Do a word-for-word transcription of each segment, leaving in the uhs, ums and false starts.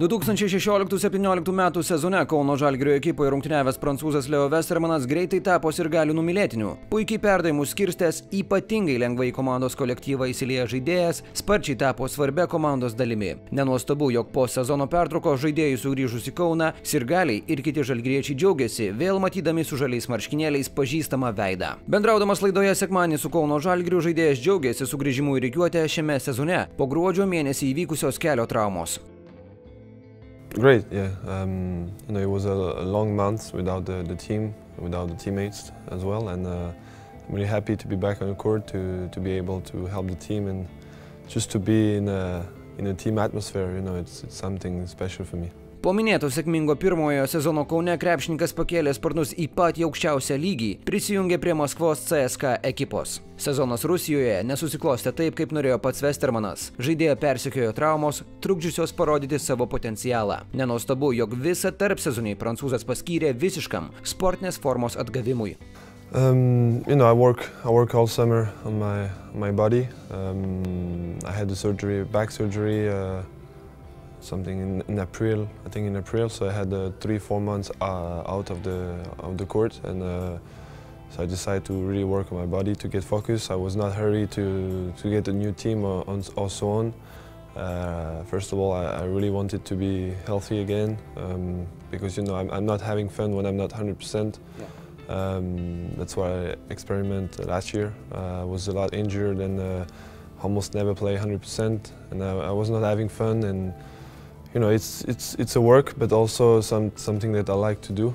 du tūkstančiai šešioliktų septynioliktų metų sezone Kauno Žalgirio ekipoje rungtyniavęs prancūzas Leo Westermanas greitai tapo sirgalių numylėtiniu. Puikiai perdavimus skirstęs, ypatingai lengvai į komandos kolektyvą įsilieja žaidėjas, sparčiai tapo svarbia komandos dalimi. Nenuostabu, jog po sezono pertraukos žaidėjų sugrįžus į Kauną, sirgaliai ir kiti žalgiriečiai džiaugiasi, vėl matydami su žaliais marškinėliais pažįstamą veidą. Bendraudamas laidoje sekmadienį su Kauno Žalgiriu, žaidėjas džiaugiasi sugrįžimu į rikiuotę šiame sezone po gruodžio mėnesį įvykusios kelio traumos. Great, yeah. Um, you know, it was a, a long month without the, the team, without the teammates as well, and uh, I'm really happy to be back on the court, to to be able to help the team and just to be in a in a team atmosphere. You know, it's it's something special for me. Po minėto sėkmingo pirmojo sezono Kaune krepšininkas pakėlė sparnus į patį aukščiausią lygį, prisijungė prie Maskvos C S K A ekipos. Sezonas Rusijoje nesusiklostė taip, kaip norėjo pats Westermanas. Žaidėją persekiojo traumos, trukdžiusios parodyti savo potencialą. Nenuostabu, jog visą tarpsezonį prancūzas paskyrė visiškam sportinės formos atgavimui. Um, you know, I work I work all summer on my my body. Um, I had the surgery, back surgery. Uh, Something in, in April, I think in April. So I had uh, three, four months uh, out of the of the court, and uh, so I decided to really work on my body to get focused. I was not hurried to to get a new team or, or so on. Uh, first of all, I, I really wanted to be healthy again um, because you know I'm, I'm not having fun when I'm not one hundred percent. Yeah. Um, that's why I experimented last year. Uh, I was a lot injured and uh, almost never play one hundred percent, and I, I was not having fun. And you know, it's it's it's a work, but also some something that I like to do.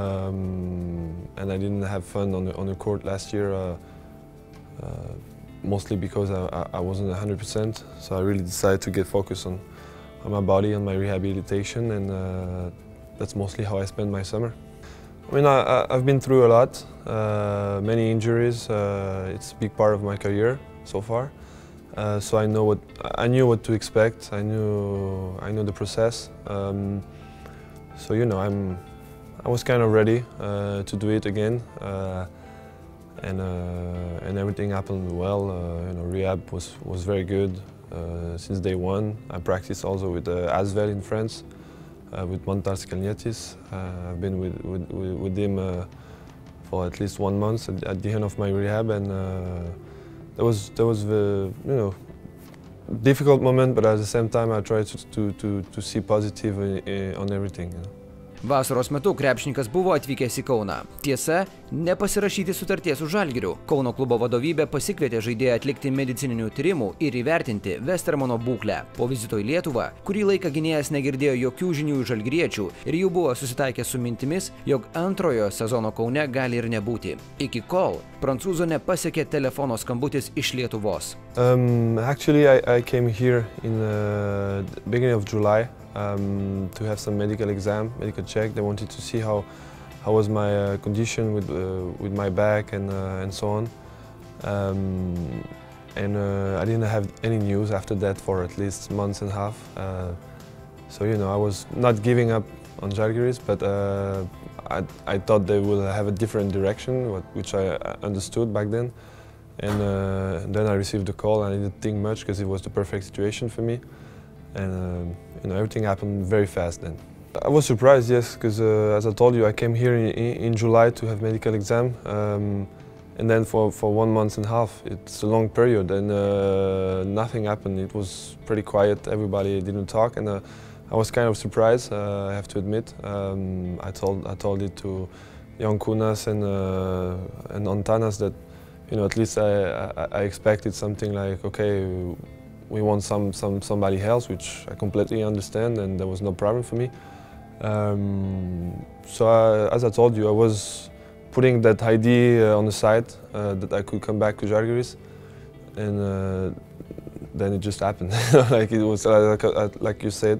Um, and I didn't have fun on the on the court last year, uh, uh, mostly because I, I wasn't one hundred percent. So I really decided to get focused on on my body, on my rehabilitation, and uh, that's mostly how I spend my summer. I mean, I, I've been through a lot, uh, many injuries. Uh, it's a big part of my career so far. Uh, so I know what I knew what to expect. I knew I knew the process. Um, so you know, I'm I was kind of ready uh, to do it again, uh, and uh, and everything happened well. Uh, you know, rehab was was very good uh, since day one. I practiced also with uh, Asvel in France, uh, with Montas Kalnietis. Uh, I've been with with, with him uh, for at least one month at, at the end of my rehab, and. Uh, That was that was the you know difficult moment, but at the same time I tried to to to, to see positive on everything. You know. Vasaros metu krepšininkas buvo atvykęs į Kauną. Tiesa, nepasirašyti sutarties su Žalgiriu. Kauno klubo vadovybė pasikvietė žaidėją atlikti medicininių tyrimų ir įvertinti Westermano būklę. Po vizito į Lietuvą, kurį laiką gynėjas negirdėjo jokių žinių iš žalgiriečių ir jau buvo susitaikęs su mintimis, jog antrojo sezono Kaune gali ir nebūti. Iki kol prancūzo nepasiekė telefono skambutis iš Lietuvos. Um, actually, I, I came here in the beginning of July. Um, to have some medical exam, medical check. They wanted to see how how was my uh, condition with uh, with my back and uh, and so on. Um, and uh, I didn't have any news after that for at least months and a half. Uh, so you know, I was not giving up on Žalgiris, but uh, I I thought they would have a different direction, which I understood back then. And uh, then I received the call, and I didn't think much because it was the perfect situation for me. And uh, you know, everything happened very fast then. I was surprised, yes, because uh, as I told you, I came here in, in July to have medical exam, um, and then for, for one month and a half, it's a long period, and uh, nothing happened. It was pretty quiet, everybody didn't talk, and uh, I was kind of surprised, uh, I have to admit. Um, I told I told it to Jan Kunas and, uh, and Antanas that, you know, at least I, I, I expected something like, okay, we want some, some somebody else, which I completely understand, and there was no problem for me. Um, so I, as I told you, I was putting that idea on the side uh, that I could come back to Žalgiris, and uh, then it just happened. Like it was like, like you said,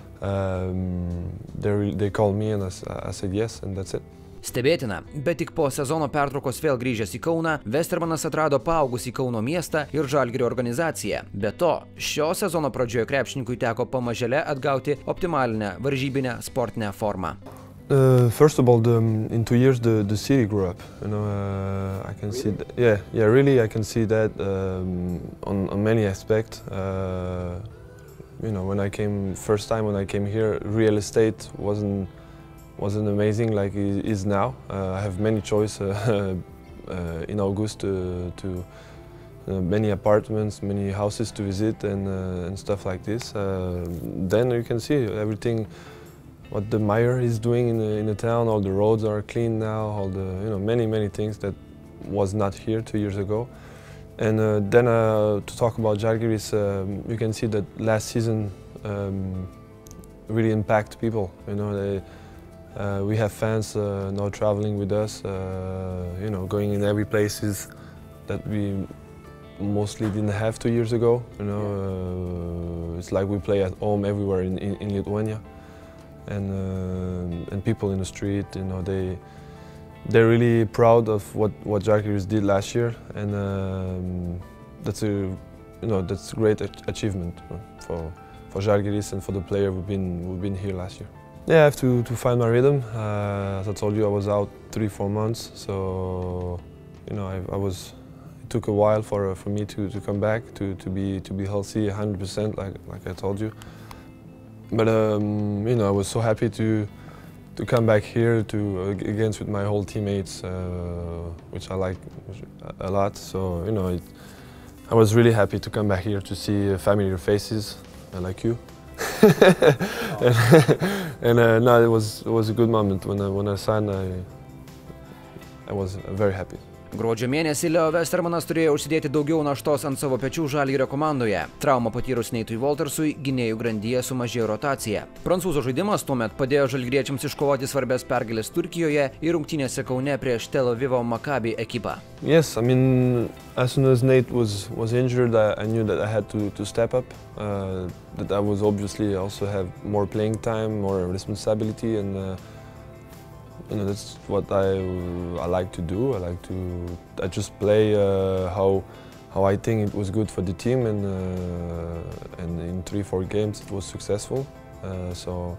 um, they they called me and I, I said yes, and that's it. Stebėtina, bet tik po sezono pertraukos vėl grįžęs į Kauną, Westermanas atrado paaugusį Kauno miestą ir Žalgirio organizaciją. Be to, šio sezono pradžioje krepšininkui teko pamažėle atgauti optimalinę varžybinę sportinę formą. Uh, first of all, the, in two years the the city grew up. You know, uh, I can see that. Yeah, yeah, really, I can see that um, on on many aspects. Uh, you know, when I came first time when I came here, real estate wasn't wasn't amazing like it is now. Uh, I have many choices uh, uh, in August to, to uh, many apartments, many houses to visit, and uh, and stuff like this. Uh, then you can see everything. What the mayor is doing in the, in the town, all the roads are clean now, all the, you know, many, many things that was not here two years ago. And uh, then uh, to talk about Žalgiris, um, you can see that last season um, really impact people. You know, they, uh, we have fans uh, now traveling with us, uh, you know, going in every places that we mostly didn't have two years ago. You know, uh, it's like we play at home everywhere in, in, in Lithuania. And, uh, and people in the street, you know, they, they're really proud of what, what Žalgiris did last year, and um, that's a, you know, that's a great achievement for, for Žalgiris and for the player who've been, who've been here last year. Yeah, I have to, to find my rhythm. Uh, as I told you, I was out three, four months, so, you know, I, I was, it took a while for, for me to, to come back, to, to, be, to be healthy one hundred percent, like, like I told you. But um, you know, I was so happy to to come back here to uh, against with my whole teammates, uh, which I like a lot. So you know, it, I was really happy to come back here to see familiar faces uh, like you. and and uh, no, it was it was a good moment when I, when I signed. I I was very happy. Gruodžio mėnesį Leo Westermanas turėjo užsidėti daugiau naštos ant savo pečių Žalgirio komandoje. Traumą patyrus Neitui Woltersui gynėjų grandyje sumažėjo rotacija. Prancūzų žaidimas tuomet padėjo žalgiriečiams iškovoti svarbias pergalės Turkijoje ir rungtynėse Kaune prieš Tel Avivo Maccabi ekipą. Yes, I mean, as soon as Nate was was injured, I, I knew that I had to to step up. Uh, that I was obviously also have more playing time, more responsibility, and. Uh, You know, that's what I I like to do. I like to I just play uh, how how I think it was good for the team, and uh, and in three four games it was successful. Uh, so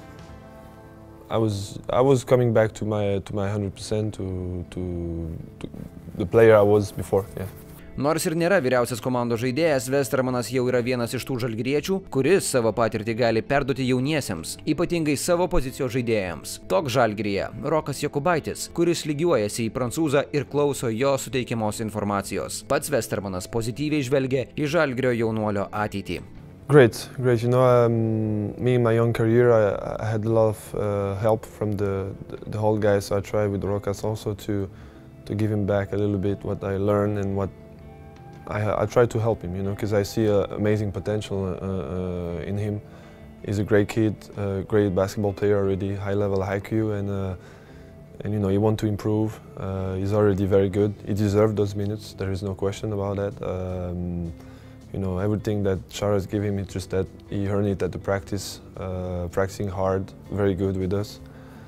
I was I was coming back to my to my one hundred percent to, to to the player I was before. Yeah. Nors ir nėra vyriausias komandos žaidėjas, Westermanas jau yra vienas iš tų žalgiriečių, kuris savo patirtį gali perduoti jauniesiems, ypatingai savo pozicijos žaidėjams. Toks Žalgiryje Rokas Jokubaitis, kuris lygiuojasi į prancūzą ir klauso jo suteikiamos informacijos. Pats Westermanas pozityviai žvelgia į Žalgirio jaunuolio ateitį. Great, great. You know, um, me in my young career, I, I had a lot of uh, help from the, the the whole guys. So I tried with Rokas also to to give him back a little bit what I learned and what. I, I try to help him, you know, because I see uh, amazing potential uh, uh, in him. He's a great kid, a great basketball player already, high level I Q, and uh, and you know he wants to improve. Uh, he's already very good. He deserved those minutes. There is no question about that. Um, you know, everything that Charles gave him, it's just that he earned it at the practice, uh, practicing hard, very good with us.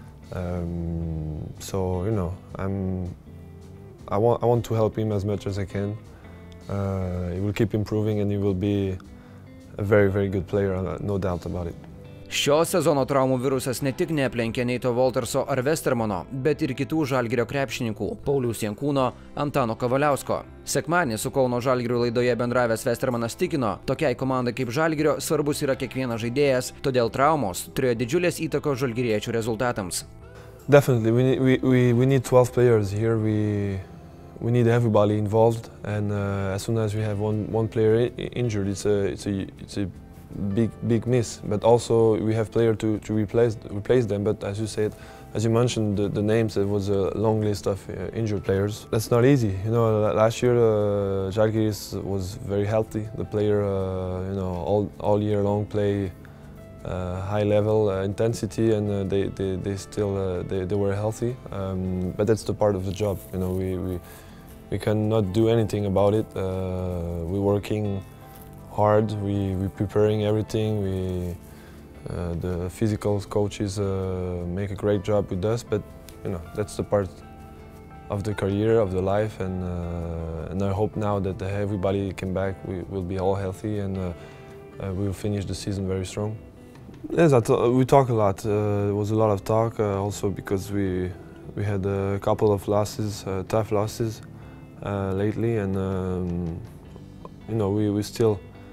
Um, so you know, I'm. I want I want to help him as much as I can. Uh, he will keep improving and he will be a very, very good player, no doubt about it. Šio sezono traumų virusas ne tik neaplenkė Neito Wolterso ar Westermano, bet ir kitų Žalgirio krepšininkų – Pauliaus Jankūno, Antano Kavaliausko. Sekmadienį su Kauno Žalgirio laidoje bendravęs Westermanas tikino, tokiai komandai kaip Žalgirio svarbus yra kiekvienas žaidėjas, todėl traumos turėjo didžiulės įtakos žalgiriečių rezultatams. Definitely, we need, we, we, we need twelve players here. We... We need everybody involved, and uh, as soon as we have one one player injured, it's a it's a it's a big big miss. But also we have players to to replace replace them. But as you said, as you mentioned, the, the names, it was a long list of uh, injured players. That's not easy. You know, last year uh, Žalgiris was very healthy. The player, uh, you know, all all year long play uh, high level uh, intensity, and uh, they, they they still uh, they they were healthy. Um, but that's the part of the job. You know, we we. We cannot do anything about it. Uh, we're working hard. We we preparing everything. We uh, the physical coaches uh, make a great job with us. But you know that's the part of the career, of the life, and uh, and I hope now that everybody came back, we will be all healthy, and uh, uh, we will finish the season very strong. Yes, I we talk a lot. Uh, there was a lot of talk uh, also because we we had a couple of losses, uh, tough losses. Uh, lately, and um, you know we we still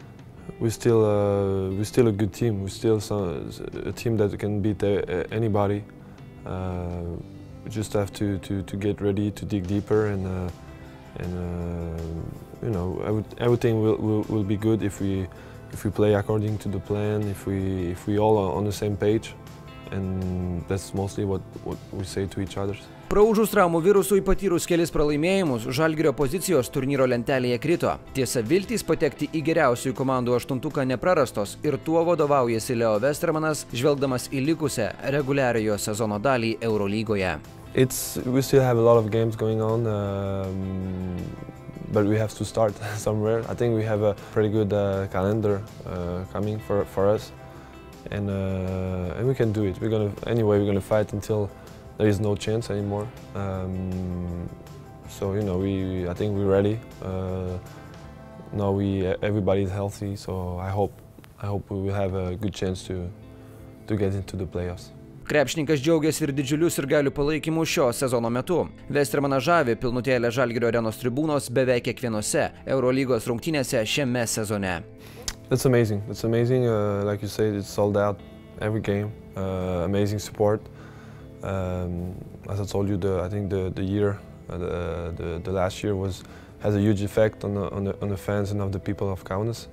we're still uh, we're still a good team. We're still some, a team that can beat uh, anybody. Uh, we just have to, to, to get ready to dig deeper, and uh, and uh, you know, every, everything will, will will be good if we if we play according to the plan. If we if we all are on the same page, and that's mostly what what we say to each other. Praūžus traumų virusui patyrus kelis pralaimėjimus, Žalgirio pozicijos turnyro lentelėje krito. Tiesa, viltys patekti į geriausiųjų komandų aštuntuką neprarastos ir tuo vadovaujasi Leo Westermanas, žvelgdamas į likusią reguliariojo sezono dalį Eurolygoje. It's we still have a lot of games going on, um, but we have to start somewhere. I think we have a pretty good uh, calendar uh, coming for for us, and uh, and we can do it. We're gonna anyway. We're gonna fight until there is no chance anymore. Um, so you know, we I think we're ready. Uh, now we everybody's healthy, so I hope I hope we will have a good chance to to get into the playoffs. Krepšininkas džiaugiasi ir didžiuliu sirgalių palaikymu šio sezono metu. Westermaną žavi pilnutėlė Žalgirio arenos tribūnos beveik kiekvienose Eurolygos rungtynėse šiame sezone. That's amazing. That's amazing. Uh, like you said, it's sold out every game. Uh, amazing support. Um, as I told you, the, I think the the year, uh, the, the the last year was has a huge effect on the on the on the fans and of the people of Kaunas.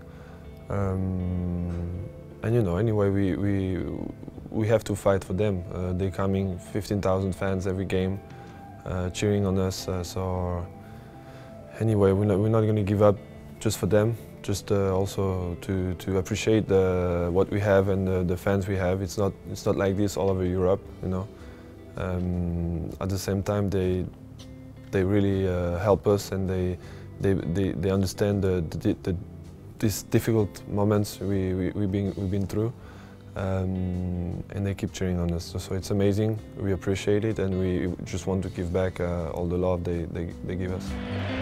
Um, and you know, anyway, we we we have to fight for them. Uh, they coming fifteen thousand fans every game, uh, cheering on us. Uh, so anyway, we're not we're not going to give up just for them. Just uh, also to to appreciate the what we have and the, the fans we have. It's not it's not like this all over Europe, you know. Um, at the same time, they they really uh, help us, and they they they, they understand the, the, the these difficult moments we, we we've been we've been through, um, and they keep cheering on us. So, so it's amazing. We appreciate it, and we just want to give back uh, all the love they, they they give us.